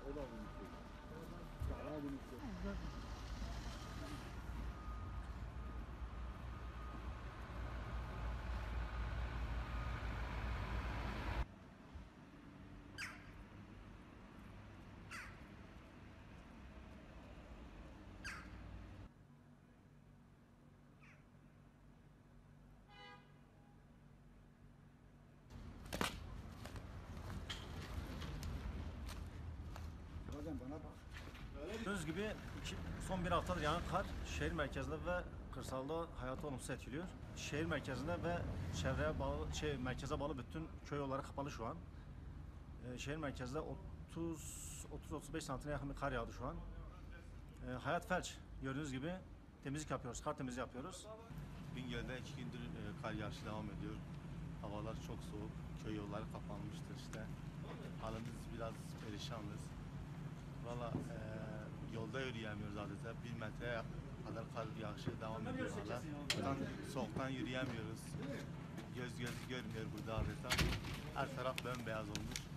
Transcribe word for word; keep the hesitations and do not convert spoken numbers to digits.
O da bunun için. Daha bunun için. Hocam bana bak. Gördüğünüz gibi iki- son bir haftadır yağan kar şehir merkezinde ve kırsalda hayatı olumsuz etkiliyor. Şehir merkezinde ve çevreye bağlı, şey merkeze bağlı bütün köy yolları kapalı şu an. Ee, şehir merkezinde otuz otuz beş santime yakın bir kar yağdı şu an. Ee, hayat felç. Gördüğünüz gibi temizlik yapıyoruz, kar temizliği yapıyoruz. Bingöl'de iki gündür e, kar yağışı devam ediyor. Havalar çok soğuk, köy yolları kapanmıştır işte. Halimiz biraz perişanız. Valla e, yolda yürüyemiyoruz adeta. Bir metreye kadar kar yağışı devam ediyor hala. Buradan soğuktan yürüyemiyoruz. Göz gözü görmüyor burada adeta. Her taraf bembeyaz olmuş.